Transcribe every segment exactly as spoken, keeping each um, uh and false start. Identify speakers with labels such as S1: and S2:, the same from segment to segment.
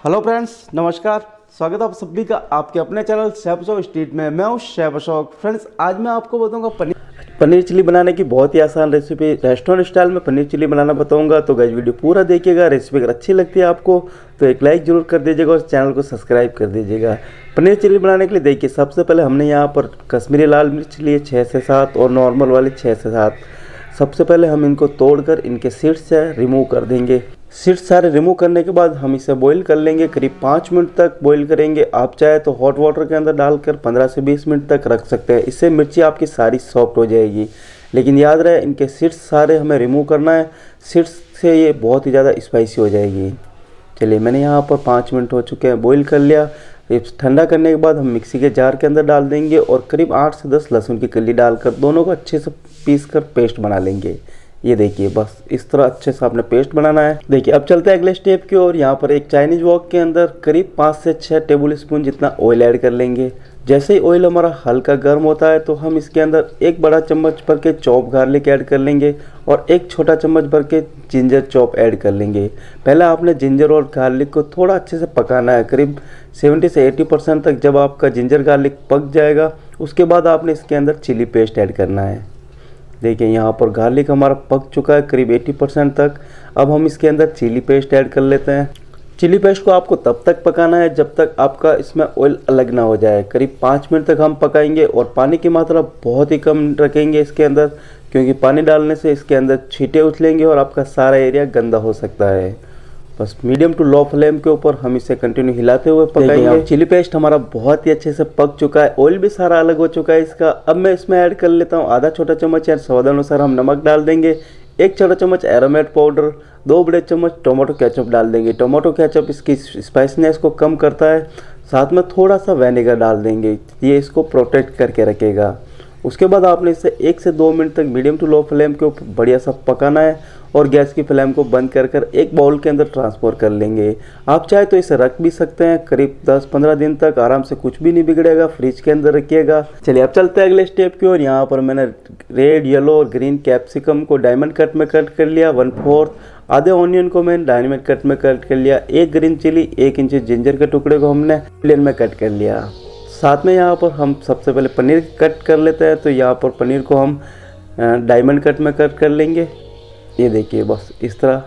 S1: Hello friends, नमस्कार। स्वागत है आप सभी का आपके अपने चैनल शेफ अशोक स्ट्रीट में। मैं हूं शेफ अशोक। फ्रेंड्स, आज मैं आपको बताऊंगा पनीर पनीर चिली बनाने की बहुत ही आसान रेसिपी, रेस्टोरेंट स्टाइल में पनीर चिली बनाना बताऊंगा। तो गाइस वीडियो पूरा देखिएगा। रेसिपी अगर अच्छी लगती है आपको तो एक लाइक जरूर कर दीजिएगा और चैनल को सब्सक्राइब कर दीजिएगा। पनीर चिली बनाने के लिए देखिए, सबसे पहले हमने यहाँ पर कश्मीरी लाल मिर्च लिए छः से सात और नॉर्मल वाले छः से सात। सबसे पहले हम इनको तोड़कर इनके सीड्स से रिमूव कर देंगे। सीड्स सारे रिमूव करने के बाद हम इसे बॉईल कर लेंगे। करीब पाँच मिनट तक बॉईल करेंगे। आप चाहे तो हॉट वाटर के अंदर डालकर पंद्रह से बीस मिनट तक रख सकते हैं। इससे मिर्ची आपकी सारी सॉफ्ट हो जाएगी। लेकिन याद रहे, इनके सीड्स सारे हमें रिमूव करना है। सीड्स से ये बहुत ही ज़्यादा स्पाइसी हो जाएगी। चलिए, मैंने यहाँ पर पाँच मिनट हो चुके हैं, बॉईल कर लिया। ठंडा करने के बाद हम मिक्सी के जार के अंदर डाल देंगे और करीब आठ से दस लहसुन की कली डालकर दोनों को अच्छे से पीस कर पेस्ट बना लेंगे। ये देखिए, बस इस तरह अच्छे से आपने पेस्ट बनाना है। देखिए, अब चलते हैं अगले स्टेप की ओर। यहाँ पर एक चाइनीज वॉक के अंदर करीब पाँच से छः टेबल स्पून जितना ऑयल ऐड कर लेंगे। जैसे ही ऑयल हमारा हल्का गर्म होता है तो हम इसके अंदर एक बड़ा चम्मच भर के चॉप गार्लिक ऐड कर लेंगे और एक छोटा चम्मच भर के जिंजर चॉप ऐड कर लेंगे। पहले आपने जिंजर और गार्लिक को थोड़ा अच्छे से पकाना है, करीब सत्तर से अस्सी परसेंट तक। जब आपका जिंजर गार्लिक पक जाएगा उसके बाद आपने इसके अंदर चिली पेस्ट ऐड करना है। देखिए, यहाँ पर गार्लिक हमारा पक चुका है करीब अस्सी परसेंट तक। अब हम इसके अंदर चिली पेस्ट ऐड कर लेते हैं। चिली पेस्ट को आपको तब तक पकाना है जब तक आपका इसमें ऑयल अलग ना हो जाए। करीब पाँच मिनट तक हम पकाएंगे और पानी की मात्रा बहुत ही कम रखेंगे इसके अंदर, क्योंकि पानी डालने से इसके अंदर छींटे उछलेंगे और आपका सारा एरिया गंदा हो सकता है। बस मीडियम टू लो फ्लेम के ऊपर हम इसे कंटिन्यू हिलाते हुए पकाएंगे। चिली पेस्ट हमारा बहुत ही अच्छे से पक चुका है, ऑयल भी सारा अलग हो चुका है इसका। अब मैं इसमें ऐड कर लेता हूँ आधा छोटा चम्मच या स्वादानुसार हम नमक डाल देंगे, एक छोटा चम्मच एरोमेट पाउडर, दो बड़े चम्मच टोमेटो केचप डाल देंगे। टोमेटो केचप इसकी स्पाइसीनेस को कम करता है। साथ में थोड़ा सा विनेगर डाल देंगे, ये इसको प्रोटेक्ट करके रखेगा। उसके बाद आपने इसे एक से दो मिनट तक मीडियम टू लो फ्लेम के ऊपर बढ़िया सा पकाना है और गैस की फ्लेम को बंद कर कर एक बाउल के अंदर ट्रांसफ़र कर लेंगे। आप चाहे तो इसे रख भी सकते हैं करीब दस पंद्रह दिन तक, आराम से, कुछ भी नहीं बिगड़ेगा। फ्रिज के अंदर रखिएगा। चलिए, अब चलते हैं अगले स्टेप की ओर। यहाँ पर मैंने रेड, येलो और ग्रीन कैप्सिकम को डायमंड कट में कट कर लिया। वन फोर्थ आधे ऑनियन को मैंने डायमंड कट में कट कर लिया। एक ग्रीन चिली, एक इंच जिंजर के टुकड़े को हमने प्लेन में कट कर लिया। साथ में यहाँ पर हम सबसे पहले पनीर कट कर लेते हैं। तो यहाँ पर पनीर को हम डायमंड कट में कट कर लेंगे। ये देखिए, बस इस तरह।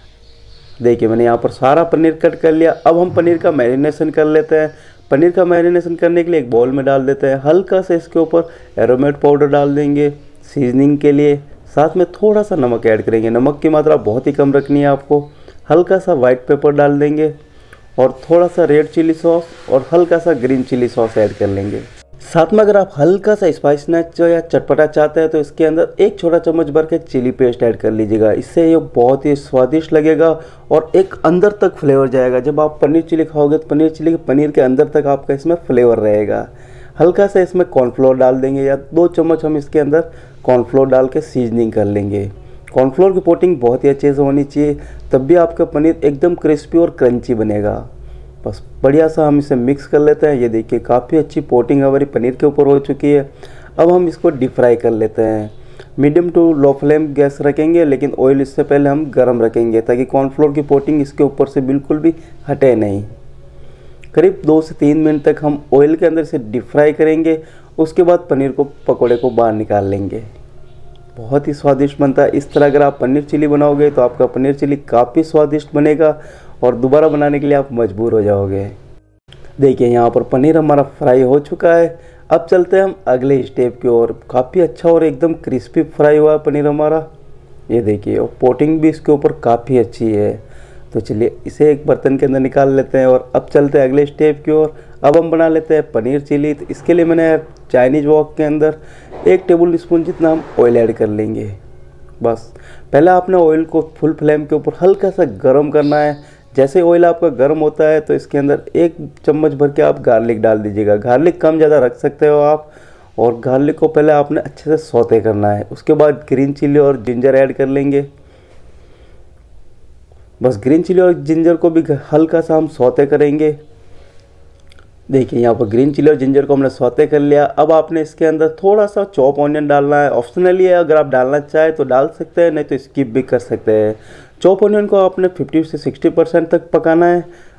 S1: देखिए, मैंने यहाँ पर सारा पनीर कट कर लिया। अब हम पनीर का मैरिनेशन कर लेते हैं। पनीर का मैरिनेशन करने के लिए एक बाउल में डाल देते हैं। हल्का से इसके ऊपर एरोमेट पाउडर डाल देंगे सीजनिंग के लिए। साथ में थोड़ा सा नमक ऐड करेंगे। नमक की मात्रा बहुत ही कम रखनी है आपको। हल्का सा वाइट पेपर डाल देंगे और थोड़ा सा रेड चिली सॉस और हल्का सा ग्रीन चिली सॉस ऐड कर लेंगे। साथ में अगर आप हल्का सा स्पाइसीनेस जो या चटपटा चाहते हैं तो इसके अंदर एक छोटा चम्मच भर के चिली पेस्ट ऐड कर लीजिएगा। इससे ये बहुत ही स्वादिष्ट लगेगा और एक अंदर तक फ्लेवर जाएगा। जब आप पनीर चिली खाओगे तो पनीर चिली के पनीर के अंदर तक आपका इसमें फ्लेवर रहेगा। हल्का सा इसमें कॉर्नफ्लोर डाल देंगे या दो चम्मच हम इसके अंदर कॉर्नफ्लोर डाल के सीजनिंग कर लेंगे। कॉर्नफ्लोर की कोटिंग बहुत ही अच्छे से होनी चाहिए, तब भी आपका पनीर एकदम क्रिस्पी और क्रंची बनेगा। बस बढ़िया सा हम इसे मिक्स कर लेते हैं। ये देखिए, काफ़ी अच्छी कोटिंग हमारी पनीर के ऊपर हो चुकी है। अब हम इसको डीप फ्राई कर लेते हैं। Medium to low flame gas रखेंगे, लेकिन ऑयल इससे पहले हम गर्म रखेंगे ताकि कॉर्नफ्लोर की कोटिंग इसके ऊपर से बिल्कुल भी हटे नहीं। करीब दो से तीन मिनट तक हम ऑयल के अंदर से डीप फ्राई करेंगे। उसके बाद पनीर को पकौड़े को बाहर निकाल लेंगे। बहुत ही स्वादिष्ट बनता है। इस तरह अगर आप पनीर चिली बनाओगे तो आपका पनीर चिली काफ़ी स्वादिष्ट बनेगा और दोबारा बनाने के लिए आप मजबूर हो जाओगे। देखिए, यहाँ पर पनीर हमारा फ्राई हो चुका है। अब चलते हैं हम अगले स्टेप की ओर। काफ़ी अच्छा और एकदम क्रिस्पी फ्राई हुआ है पनीर हमारा। ये देखिए, और कोटिंग भी इसके ऊपर काफ़ी अच्छी है। तो चलिए, इसे एक बर्तन के अंदर निकाल लेते हैं और अब चलते हैं अगले स्टेप की ओर। अब हम बना लेते हैं पनीर चिली। तो इसके लिए मैंने चाइनीज वॉक के अंदर एक टेबल स्पून जितना हम ऑयल ऐड कर लेंगे। बस पहले आपने ऑयल को फुल फ्लेम के ऊपर हल्का सा गर्म करना है। जैसे ऑयल आपका गर्म होता है तो इसके अंदर एक चम्मच भर के आप गार्लिक डाल दीजिएगा। गार्लिक कम ज़्यादा रख सकते हो आप। और गार्लिक को पहले आपने अच्छे से सौते करना है। उसके बाद ग्रीन चिली और जिंजर ऐड कर लेंगे। बस ग्रीन चिली और जिंजर को भी हल्का सा हम सौते करेंगे। देखिए, यहाँ पर ग्रीन चिली और जिंजर को हमने सौते कर लिया। अब आपने इसके अंदर थोड़ा सा चॉप ऑनियन डालना है। ऑप्शनली है, अगर आप डालना चाहें तो डाल सकते हैं, नहीं तो स्किप भी कर सकते हैं। चॉप ऑनियन को आपने पचास से साठ परसेंट तक पकाना है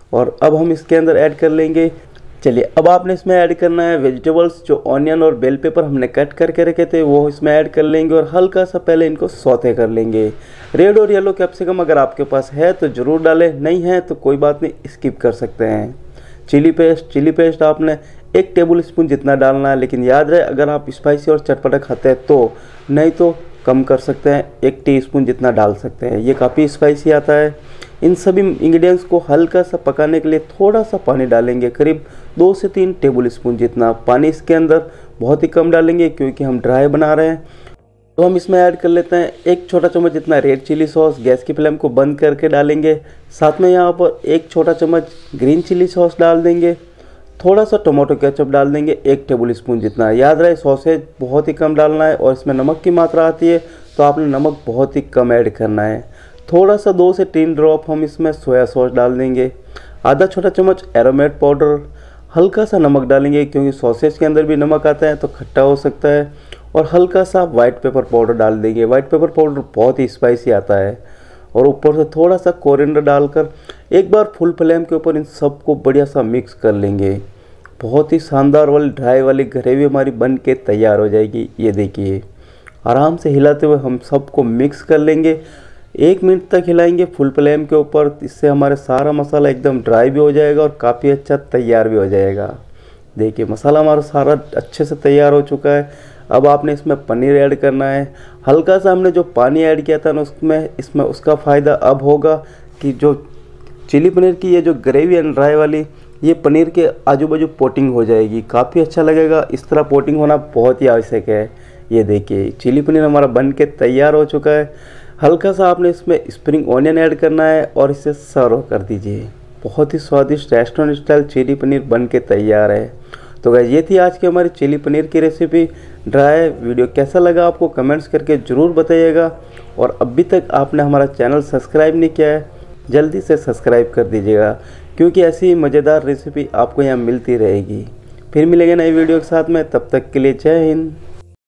S1: और अब हम इसके अंदर ऐड कर लेंगे। चलिए अब आपने इसमें ऐड करना है वेजिटेबल्स, जो ऑनियन और बेल पेपर हमने कट करके रखे थे वो इसमें ऐड कर लेंगे और हल्का सा पहले इनको सौते कर लेंगे। रेड और येलो कैप्सिकम अगर आपके पास है तो ज़रूर डालें, नहीं है तो कोई बात नहीं, स्किप कर सकते हैं। चिली पेस्ट चिली पेस्ट आपने एक टेबल स्पून जितना डालना है, लेकिन याद रहे अगर आप स्पाइसी और चटपटा खाते हैं तो, नहीं तो कम कर सकते हैं, एक टीस्पून जितना डाल सकते हैं, ये काफ़ी स्पाइसी आता है। इन सभी इंग्रेडिएंट्स को हल्का सा पकाने के लिए थोड़ा सा पानी डालेंगे, करीब दो से तीन टेबल स्पून जितना पानी इसके अंदर बहुत ही कम डालेंगे क्योंकि हम ड्राई बना रहे हैं। तो हम इसमें ऐड कर लेते हैं एक छोटा चम्मच जितना रेड चिली सॉस, गैस की फ्लेम को बंद करके डालेंगे। साथ में यहाँ पर एक छोटा चम्मच ग्रीन चिली सॉस डाल देंगे, थोड़ा सा टोमेटो केचप डाल देंगे एक टेबल स्पून जितना। याद रहे सॉसेज बहुत ही कम डालना है और इसमें नमक की मात्रा आती है तो आपने नमक बहुत ही कम ऐड करना है। थोड़ा सा दो से तीन ड्रॉप हम इसमें सोया सॉस डाल देंगे, आधा छोटा चम्मच एरोमेट पाउडर, हल्का सा नमक डालेंगे क्योंकि सॉसेज के अंदर भी नमक आता है तो खट्टा हो सकता है, और हल्का सा वाइट पेपर पाउडर डाल देंगे। वाइट पेपर पाउडर बहुत ही स्पाइसी आता है। और ऊपर से थोड़ा सा कोरिएंडर डालकर एक बार फुल फ्लेम के ऊपर इन सबको बढ़िया सा मिक्स कर लेंगे। बहुत ही शानदार वाली ड्राई वाली ग्रेवी हमारी बन के तैयार हो जाएगी। ये देखिए आराम से हिलाते हुए हम सबको मिक्स कर लेंगे, एक मिनट तक हिलाएंगे फुल फ्लेम के ऊपर। इससे हमारे सारा मसाला एकदम ड्राई भी हो जाएगा और काफ़ी अच्छा तैयार भी हो जाएगा। देखिए मसाला हमारा सारा अच्छे से तैयार हो चुका है। अब आपने इसमें पनीर ऐड करना है। हल्का सा हमने जो पानी ऐड किया था ना उसमें इसमें उसका फ़ायदा अब होगा कि जो चिली पनीर की ये जो ग्रेवी है ड्राई वाली, ये पनीर के आजू बाजू कोटिंग हो जाएगी, काफ़ी अच्छा लगेगा। इस तरह कोटिंग होना बहुत ही आवश्यक है। ये देखिए चिली पनीर हमारा बन के तैयार हो चुका है। हल्का सा आपने इसमें स्प्रिंग ऑनियन ऐड करना है और इसे सर्व कर दीजिए। बहुत ही स्वादिष्ट रेस्टोरेंट स्टाइल चिली पनीर बन के तैयार है। तो गाइस ये थी आज की हमारी चिली पनीर की रेसिपी ड्राई। वीडियो कैसा लगा आपको कमेंट्स करके ज़रूर बताइएगा। और अभी तक आपने हमारा चैनल सब्सक्राइब नहीं किया है, जल्दी से सब्सक्राइब कर दीजिएगा क्योंकि ऐसी ही मज़ेदार रेसिपी आपको यहाँ मिलती रहेगी। फिर मिलेंगे नई वीडियो के साथ में, तब तक के लिए जय हिंद।